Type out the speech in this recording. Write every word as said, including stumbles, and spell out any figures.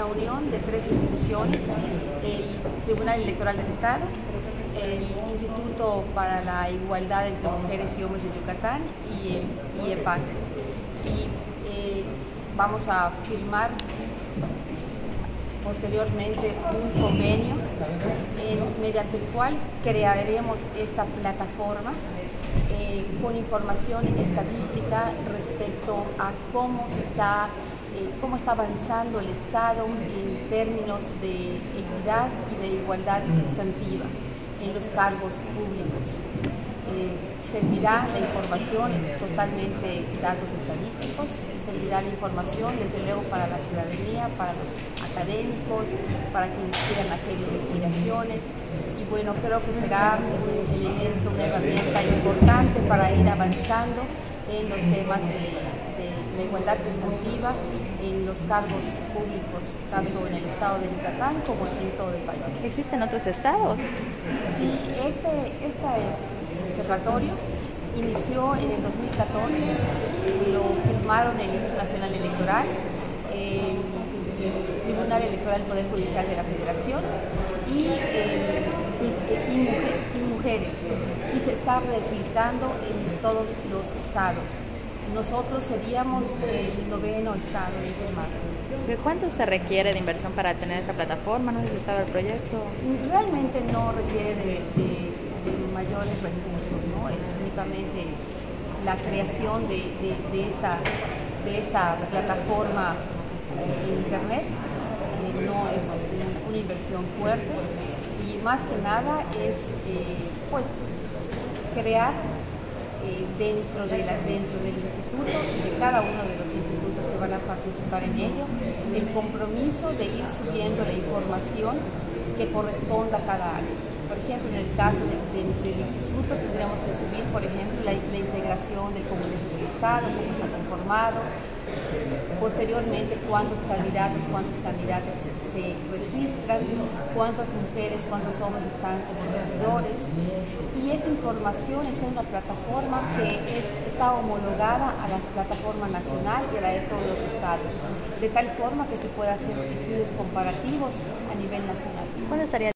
una unión de tres instituciones: el Tribunal Electoral del Estado, el Instituto para la Igualdad entre Mujeres y Hombres de Yucatán y el I E P A C. Y eh, vamos a firmar posteriormente un convenio en, mediante el cual crearemos esta plataforma eh, con información estadística respecto a cómo se está eh, cómo está avanzando el Estado en términos de equidad y de igualdad sustantiva en los cargos públicos. Eh, servirá la información, es totalmente datos estadísticos, servirá la información desde luego para la ciudadanía, para los académicos, para quienes quieran hacer investigaciones, y bueno, creo que será un elemento, una herramienta importante para ir avanzando en los temas de, de la igualdad sustantiva en los cargos públicos, tanto en el estado de Yucatán como en todo el país. ¿Existen otros estados? Sí, este, este observatorio inició en el dos mil catorce, lo firmaron el Instituto Nacional Electoral, el Tribunal Electoral del Poder Judicial de la Federación y, eh, y, y, mujer, y mujeres, y se está replicando en todos los estados. Nosotros seríamos el noveno estado en firmar. ¿De cuánto se requiere de inversión para tener esta plataforma? ¿No sé si sabe el proyecto? Realmente no requiere de, de, de mayores recursos, ¿no? Es únicamente la creación de, de, de, esta, de esta plataforma eh, en Internet, que no es una inversión fuerte, y más que nada es eh, pues crear Eh, dentro, de la, dentro del instituto y de cada uno de los institutos que van a participar en ello, el compromiso de ir subiendo la información que corresponda a cada área. Por ejemplo, en el caso de, de, del instituto tendremos que subir, por ejemplo, la, la integración del Congreso del Estado, cómo está conformado, posteriormente cuántos candidatos, cuántas candidatas se registran, cuántas mujeres, cuántos hombres están como regidores, y esta información está en una plataforma que es, está homologada a la plataforma nacional y a la de todos los estados, de tal forma que se pueda hacer estudios comparativos a nivel nacional. ¿Cuándo estaría